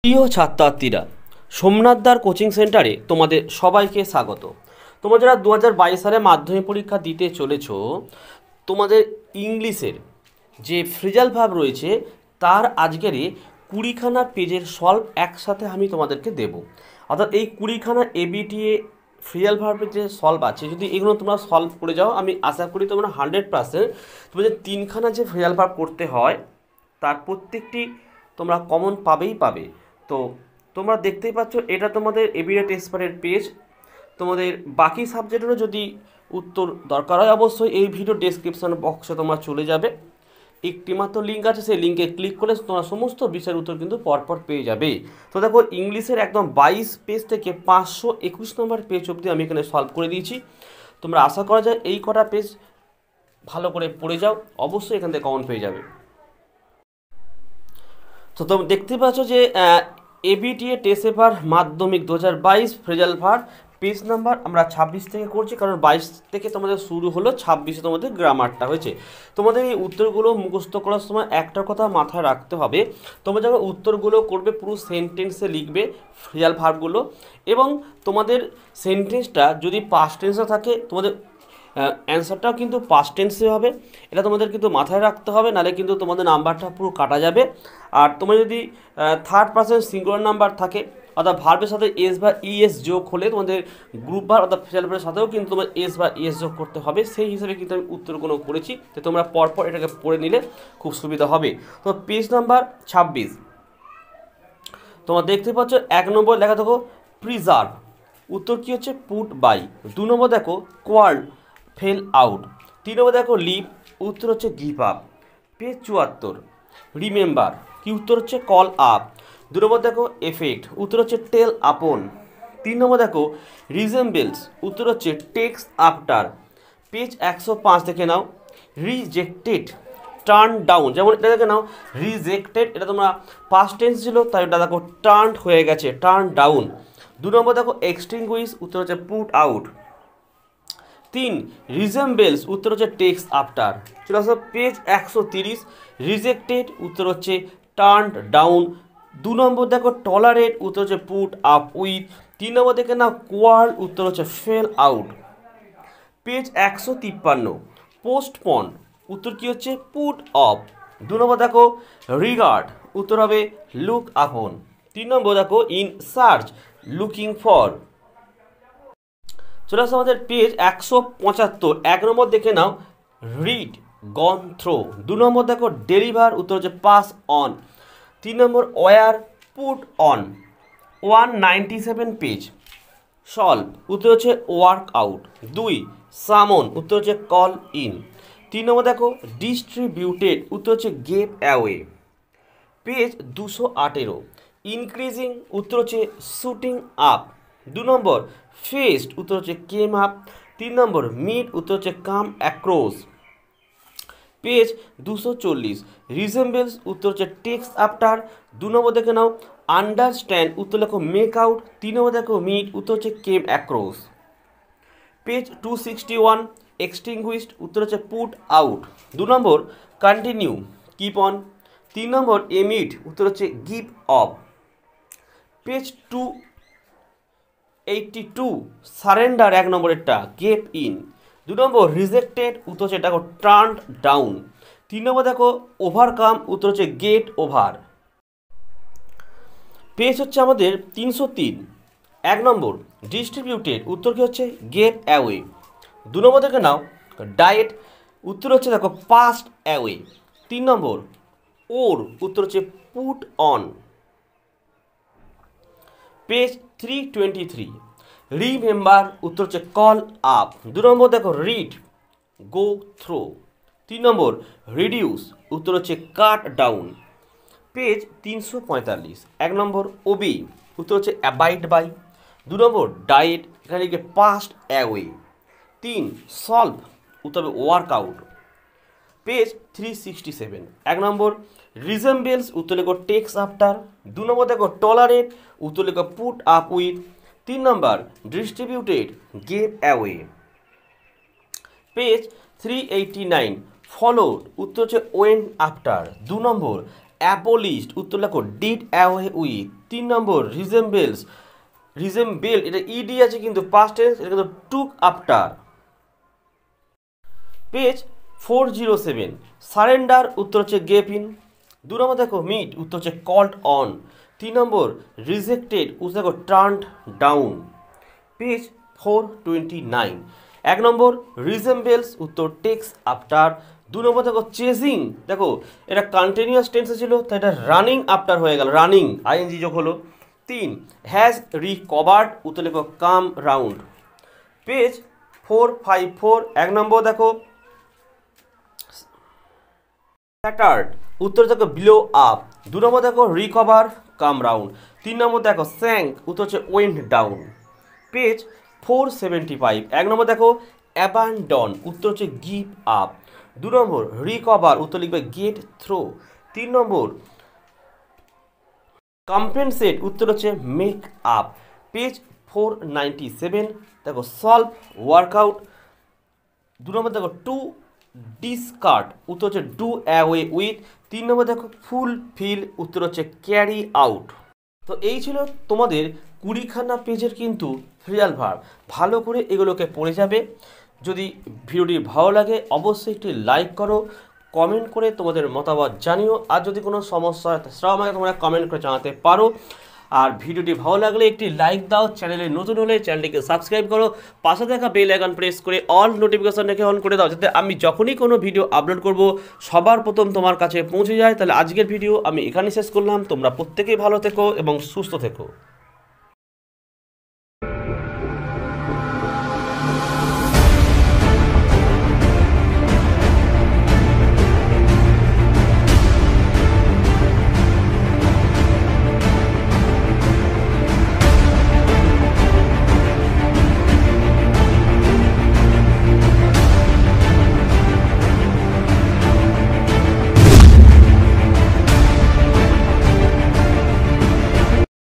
প্রিয় ছাত্রছাত্রীরা, সোমনাথদার কোচিং সেন্টারে তোমাদের সবাইকে স্বাগত। তোমরা যারা 2022 সালে মাধ্যমিক পরীক্ষা দিতে চলেছ, তোমাদের ইংলিশের যে ফ্রেজাল ভার্ব রয়েছে তার আজকের 20খানা পেজের সলভ একসাথে আমি তোমাদেরকে দেব। অর্থাৎ এই 20খানা এবিটিএ ফ্রেজাল ভার্বের যে সলভ আছে, যদি এগুলো তোমরা সলভ করে যাও, আমি আশা করি তোমরা 100% তোমাদের 3খানা যে ফ্রেজাল ভার্ব করতে হয় তার প্রত্যেকটি তোমরা কমন পাবে। তো তোমরা দেখতেই পাচ্ছ, এটা তোমাদের এবিএ টেস্ট পেপারের পেজ। তোমাদের বাকি সাবজেক্টেরও যদি উত্তর দরকার হয়, অবশ্যই এই ভিডিও ডেসক্রিপশন বক্সে তোমরা চলে যাবে, একটি মাত্র লিঙ্ক আছে, সেই লিঙ্কে ক্লিক করলে তোমরা সমস্ত বিষয়ের উত্তর কিন্তু পরপর পেয়ে যাবে। তো দেখো, ইংলিশের একদম 22 পেজ থেকে 521 নম্বর পেজ অবধি আমি এখানে সলভ করে দিয়েছি। তোমরা আশা করা যায় এই কটা পেজ ভালো করে পড়ে যাও, অবশ্যই এখান থেকে কমন পেয়ে যাবে। তো তোমরা দেখতে পাচ্ছ যে এবিটিএ টেস্ট পেপার মাধ্যমিক 2022 ফ্রেজাল ভার্ব পেজ নাম্বার আমরা 26 থেকে করছি, কারণ 22 থেকে তোমাদের শুরু হলো, 26-এ তোমাদের গ্রামারটা হয়েছে। তোমাদের এই উত্তরগুলো মুখস্থ করার সময় একটা কথা মাথায় রাখতে হবে, তোমরা যখন উত্তরগুলো করবে পুরো সেন্টেন্সে লিখবে ফ্রেজাল ভার্বগুলো, এবং তোমাদের সেন্টেন্সটা যদি পাস্ট টেন্সে থাকে তোমাদের অ্যান্সারটাও কিন্তু পাস্ট টেন্সে হবে। এটা তোমাদের কিন্তু মাথায় রাখতে হবে, নাহলে কিন্তু তোমাদের নাম্বারটা পুরো কাটা যাবে। আর তোমার যদি থার্ড পার্সন সিঙ্গুলার নাম্বার থাকে, অর্থাৎ ভার্বের সাথে এস বা ইএস যোগ হলে তোমাদের গ্রুপ ভার্ব অর্থাৎ ফ্রেজাল ভার্বের সাথেও কিন্তু তোমার এস বা ইএস যোগ করতে হবে। সেই হিসেবে কিন্তু আমি উত্তরগুলো করেছি, তো তোমরা পরপর এটাকে পড়ে নিলে খুব সুবিধা হবে। তো পেজ নাম্বার 26 তোমরা দেখতে পাচ্ছ, 1 নম্বর লেখা দেখো প্রিজার্ভ, উত্তর কী হচ্ছে পুট বাই। 2 নম্বর দেখো কোয়ার্ড, ফেল আউট। 3 নম্বর দেখো লিভ, উত্তর হচ্ছে গিভ আপ। পেজ 74 রিমেম্বার, কি উত্তর হচ্ছে কল আপ। 2 নম্বর দেখো এফেক্ট, উত্তর হচ্ছে টেল আপন। 3 নম্বর দেখো রিজেম্বলস, উত্তর হচ্ছে টেক্স আফটার। পেজ 105 দেখে নাও রিজেক্টেড, টার্ন ডাউন, যেমন এটা দেখে নাও রিজেক্টেড, এটা তোমরা পাস্ট টেন্স ছিল, তাই এটা দেখো টার্ন হয়ে গেছে, টার্ন ডাউন। 2 নম্বর দেখো এক্সটিংগুইশ, উত্তর হচ্ছে পুট আউট। 3 রিজেম্বলস, উত্তর হচ্ছে টেক্স আফটার। চলে আসো পেজ 130 রিজেক্টেড, উত্তর হচ্ছে টার্ন ডাউন। 2 নম্বর দেখো টলারেট, উত্তর হচ্ছে পুট আপ উইথ। 3 নম্বর দেখে নাও কোয়ার্ল, উত্তর হচ্ছে ফেল আউট। পেজ 153 পোস্টপন, উত্তর কি হচ্ছে পুট অফ। 2 নম্বর দেখো রিগার্ড, উত্তর হবে লুক আপন। 3 নম্বর দেখো ইন সার্চ, লুকিং ফর। চলে আসো আমাদের পেজ 175 1 নম্বর দেখে নাও রিড, গন থ্রো। 2 নম্বর দেখো ডেলিভার, উত্তর হচ্ছে পাস অন। 3 নম্বর wear, put on. 197 page solve, উত্তর হচ্ছে ওয়ার্ক আউট। 2 সামন, উত্তর হচ্ছে কল ইন। 3 নম্বর দেখো ডিস্ট্রিবিউটেড, উত্তর হচ্ছে গেভ অ্যাওয়ে। পেজ 218 ইনক্রিজিং, উত্তর হচ্ছে শুটিং আপ। 2 নম্বর ফেস্ট, উত্তর হচ্ছে কেম আপ। 3 নম্বর মিট, উত্তর হচ্ছে কাম অ্যাক্রস। পেজ 240 রিজেম্বলস, উত্তর হচ্ছে টেক্স আফটার। 2 নম্বর দেখে নাও আন্ডারস্ট্যান্ড, উত্তর লেখো মেক আউট। 3 নম্বর দেখো মিট, উত্তর হচ্ছে কেম অ্যাক্রস। পেজ 261 এক্সটিংগুইশড, উত্তর হচ্ছে পুট আউট। 2 নম্বর কন্টিনিউ, কিপ অন। 3 নম্বর এমিট, উত্তর হচ্ছে গিভ অফ। পেজ 282 সারেন্ডার, 1 নম্বরেরটা গেভ ইন। 2 নম্বর রিজেক্টেড, উত্তর হচ্ছে দেখো টার্ন ডাউন। 3 নম্বর দেখো ওভারকাম, উত্তর হচ্ছে গেট ওভার। পেজ হচ্ছে আমাদের 303 1 নম্বর ডিস্ট্রিবিউটেড, উত্তর কি হচ্ছে গেভ অ্যাওয়ে। 2 নম্বর দেখে নাও ডায়েট, উত্তর হচ্ছে দেখো পাস্ট অ্যাওয়ে। 3 নম্বর ওর, উত্তর হচ্ছে পুট অন। পেজ 323 রিমেম্বার, উত্তর হচ্ছে কল আপ। 2 নম্বর দেখো রিড, গো থ্রো। 3 নম্বর রিডিউস, উত্তর হচ্ছে কাট ডাউন। পেজ 345 1 নম্বর ওবি, উত্তর হচ্ছে অ্যাবাইড বাই। 2 নম্বর ডায়েট, এখানে লিখে পাস্ট অ্যাওয়ে। 3 সলভ, উত্তর হবে ওয়ার্ক আউট। পেজ 367 1 নম্বর রিজেম্বলস, উত্তর লেখো টেক্স আফটার। 2 নম্বর দেখো টলারেট, উত্তর লেখো পুট আপ উইথ। 3 নম্বর distributed, gave away. Page 389 followed, উত্তর হচ্ছে ওয়েন্ট আফটার। 2 নম্বর অ্যাবোলিশড, উত্তর লেখো ডিড অ্যাওয়ে উইথ। 3 নম্বর রিজেম্বেলস, রিজেম্বেল এটা ইডি আছে কিন্তু পাস্ট টেন্স, এটা কিন্তু টুক আফটার। পেজ 407 সারেন্ডার উত্তর হচ্ছে গেভ ইন। 2 নম্বর দেখো মিট উত্তর হচ্ছে কল্ড অন। 3 নম্বর রিজেক্টেড উত্তর দেখো টার্নড ডাউন। পেজ 429 1 নম্বর রিজেম্বেলস উত্তর টেক্স আফটার। 2 নম্বর দেখো চেজিং, দেখো এটা কন্টিনিউয়াস টেন্সে ছিল তাই এটা রানিং আফটার হয়ে গেল, রানিং আইএনজি যোগ হলো। 3 হ্যাজ রিকভার্ড উত্তর লেখো কাম রাউন্ড। পেজ 454 1 নম্বর দেখো স্যাটার্ড উত্তর দেখো বিলো আপ। 2 নম্বর দেখো রিকভার কাম রাউন্ড। 3 নম্বর দেখো স্যাঙ্ক উত্তর হচ্ছে ওয়েন্ট ডাউন। পেজ 475 1 নম্বর দেখো অ্যাবান্ডন উত্তর হচ্ছে গিভ আপ। 2 নম্বর রিকভার উত্তর লিখবে গেট থ্রো। 3 নম্বর কম্পেনসেট উত্তর হচ্ছে মেক আপ। পেজ 497 দেখো সলভ ওয়ার্কআউট। 2 নম্বর দেখো টু ডিসকার্ড উত্তর হচ্ছে ডু অ্যাওয়ে উইথ। 3 নম্বর দেখো ফুলফিল উত্তর হচ্ছে ক্যারি আউট। তো এই ছিল তোমাদের 20খানা পেজের কিন্তু ফ্রেজাল ভার্ব। ভালো করে এগুলোকে পড়ে যাবে। যদি ভিডিওটি ভালো লাগে অবশ্যই একটি লাইক করো, কমেন্ট করে তোমাদের মতামত জানিও। আর যদি কোনো সমস্যা হয় সেটাও আমাকে তোমরা কমেন্ট করে জানাতে পারো। আর ভিডিওটি ভালো লাগলে একটি লাইক দাও, চ্যানেলে নতুন হলে চ্যানেলটিকে সাবস্ক্রাইব করো, পাশে থাকা বেল আইকন প্রেস করে অল নোটিফিকেশন রেখে অন করে দাও, যাতে আমি যখনই কোনো ভিডিও আপলোড করব সবার প্রথম তোমার কাছে পৌঁছে যায়। তাহলে আজকের ভিডিও আমি এখানেই শেষ করলাম। তোমরা প্রত্যেকেই ভালো থেকো এবং সুস্থ থেকো।